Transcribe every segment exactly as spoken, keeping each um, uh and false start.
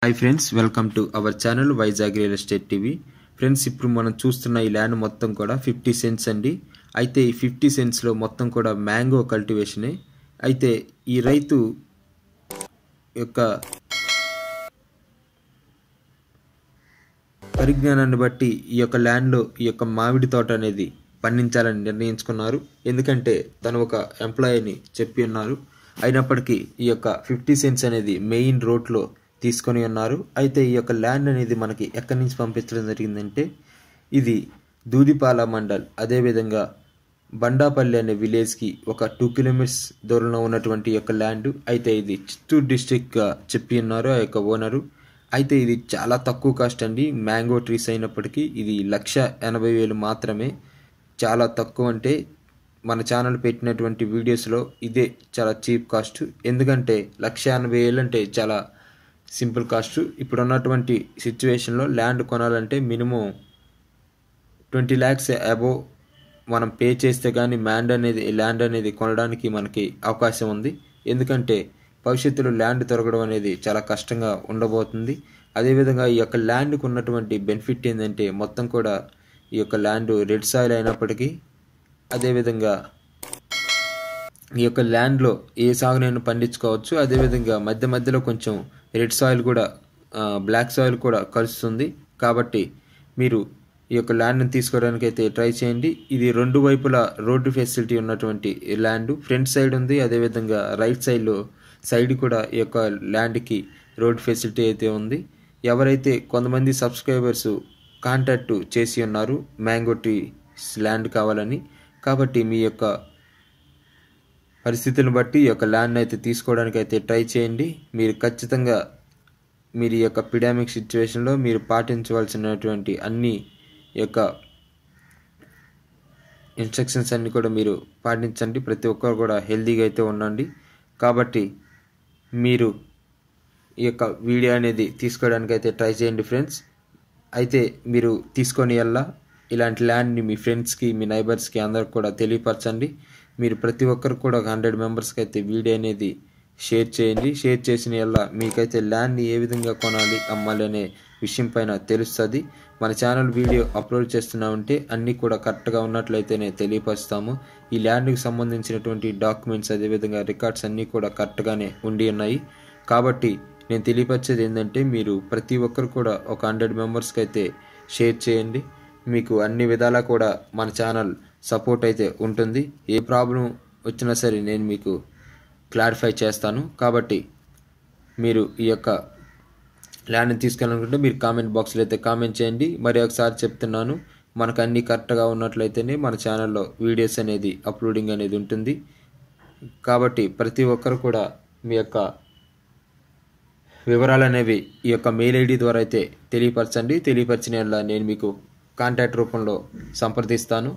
Hi friends, welcome to our channel Vizag real estate TV. Friends, ఇప్పుడు మనం చూస్తున్న ఈ ల్యాండ్ మొత్తం కూడా ఫిఫ్టీ సెంట్స్ అండి. అయితే ఈ ఫిఫ్టీ సెంట్స్లో మొత్తం కూడా మ్యాంగో కల్టివేషనే. అయితే ఈ రైతు యొక్క పరిజ్ఞానాన్ని బట్టి ఈ యొక్క ల్యాండ్లో ఈ యొక్క మామిడి తోట అనేది పండించాలని నిర్ణయించుకున్నారు. ఎందుకంటే తను ఒక ఎంప్లాయీని చెప్పి ఉన్నారు. అయినప్పటికీ ఈ యొక్క ఫిఫ్టీ సెంట్స్ అనేది మెయిన్ రోడ్లో తీసుకొని ఉన్నారు. అయితే ఈ యొక్క ల్యాండ్ అనేది మనకి ఎక్కడి నుంచి పంపించడం జరిగిందంటే ఇది దూదిపాల మండల్, అదేవిధంగా బండాపల్లి అనే విలేజ్కి ఒక టూ కిలోమీటర్స్ దూరంలో ఉన్నటువంటి యొక్క ల్యాండ్. అయితే ఇది చిత్తూరు డిస్ట్రిక్ట్గా చెప్పి ఉన్నారు ఆ యొక్క ఓనరు. అయితే ఇది చాలా తక్కువ కాస్ట్ అండి. మ్యాంగో ట్రీస్ అయినప్పటికీ ఇది లక్ష ఎనభై వేలు మాత్రమే. చాలా తక్కువ, అంటే మన ఛానల్ పెట్టినటువంటి వీడియోస్లో ఇదే చాలా చీప్ కాస్ట్. ఎందుకంటే లక్ష ఎనభై వేలు అంటే చాలా సింపుల్ కాస్ట్. ఇప్పుడు ఉన్నటువంటి సిచ్యువేషన్లో ల్యాండ్ కొనాలంటే మినిమం ట్వంటీ ల్యాక్స్ అబోవ్ మనం పే చేస్తే కానీ ల్యాండ్ అనేది ల్యాండ్ అనేది కొనడానికి మనకి అవకాశం ఉంది. ఎందుకంటే భవిష్యత్తులో ల్యాండ్ దొరకడం అనేది చాలా కష్టంగా ఉండబోతుంది. అదేవిధంగా ఈ యొక్క ల్యాండ్కి ఉన్నటువంటి బెనిఫిట్ ఏంటంటే మొత్తం కూడా ఈ యొక్క ల్యాండ్ రెడ్ సాయిల్ అయినప్పటికీ, అదేవిధంగా ఈ యొక్క ల్యాండ్లో ఏ సాగునైనా పండించుకోవచ్చు. అదేవిధంగా మధ్య మధ్యలో కొంచెం రెడ్ సాయిల్ కూడా బ్లాక్ సాయిల్ కూడా కలుస్తుంది. కాబట్టి మీరు ఈ యొక్క ల్యాండ్ని తీసుకోవడానికి అయితే ట్రై చేయండి. ఇది రెండు వైపులా రోడ్డు ఫెసిలిటీ ఉన్నటువంటి ల్యాండ్. ఫ్రంట్ సైడ్ ఉంది, అదేవిధంగా రైట్ సైడ్లో సైడ్ కూడా ఈ యొక్క ల్యాండ్కి రోడ్ ఫెసిలిటీ అయితే ఉంది. ఎవరైతే కొంతమంది సబ్స్క్రైబర్స్ కాంటాక్ట్ చేసి ఉన్నారు మ్యాంగో ట్రీ ల్యాండ్ కావాలని, కాబట్టి మీ యొక్క పరిస్థితులను బట్టి ఈ యొక్క ల్యాండ్ అయితే తీసుకోవడానికి అయితే ట్రై చేయండి. మీరు ఖచ్చితంగా మీరు ఈ యొక్క పిడామిక్ సిచ్యువేషన్లో మీరు పాటించవలసినటువంటి అన్ని యొక్క ఇన్స్ట్రక్షన్స్ అన్నీ కూడా మీరు పాటించండి. ప్రతి ఒక్కరు కూడా హెల్తీగా అయితే ఉండండి. కాబట్టి మీరు ఈ యొక్క వీడియో అనేది తీసుకోవడానికి అయితే ట్రై చేయండి ఫ్రెండ్స్. అయితే మీరు తీసుకొని వెళ్ళా ఇలాంటి ల్యాండ్ని మీ ఫ్రెండ్స్కి, మీ నైబర్స్కి అందరికి కూడా తెలియపరచండి. మీరు ప్రతి ఒక్కరు కూడా ఒక హండ్రెడ్ మెంబర్స్కి అయితే వీడియో అనేది షేర్ చేయండి. షేర్ చేసిన వల్ల మీకైతే ల్యాండ్ని ఏ విధంగా కొనాలి, అమ్మాలి అనే విషయం పైన తెలుస్తుంది. మన ఛానల్ వీడియో అప్లోడ్ చేస్తున్నామంటే అన్నీ కూడా కరెక్ట్గా ఉన్నట్లయితేనే తెలియపరుస్తాము. ఈ ల్యాండ్కి సంబంధించినటువంటి డాక్యుమెంట్స్, అదేవిధంగా రికార్డ్స్ అన్నీ కూడా కరెక్ట్గానే ఉండి ఉన్నాయి. కాబట్టి నేను తెలియపరిచేది ఏంటంటే మీరు ప్రతి ఒక్కరు కూడా ఒక హండ్రెడ్ మెంబర్స్కి అయితే షేర్ చేయండి. మీకు అన్ని విధాలా కూడా మన ఛానల్ సపోర్ట్ అయితే ఉంటుంది. ఏ ప్రాబ్లం వచ్చినా సరే నేను మీకు క్లారిఫై చేస్తాను. కాబట్టి మీరు ఈ యొక్క ల్యాండ్ని తీసుకెళ్ళాలనుకుంటే మీరు కామెంట్ బాక్స్లో అయితే కామెంట్ చేయండి. మరి ఒకసారి చెప్తున్నాను, మనకు అన్నీ కరెక్ట్గా ఉన్నట్లయితేనే మన ఛానల్లో వీడియోస్ అనేది అప్లోడింగ్ అనేది ఉంటుంది. కాబట్టి ప్రతి ఒక్కరు కూడా మీ యొక్క వివరాలు అనేవి ఈ యొక్క మెయిల్ ఐడి ద్వారా అయితే తెలియపరచండి. తెలియపరిచిన వల్ల నేను మీకు కాంటాక్ట్ రూపంలో సంప్రదిస్తాను.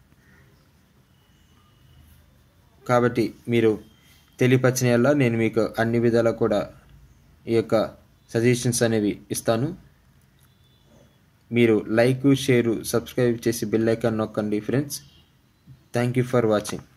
కాబట్టి మీరు తెలియపరిచిన వల్ల నేను మీకు అన్ని విధాలా కూడా ఈ యొక్క సజెషన్స్ అనేవి ఇస్తాను. మీరు లైక్, షేరు, సబ్స్క్రైబ్ చేసి బెల్ ఐకాన్ నొక్కండి friends. Thank you for watching.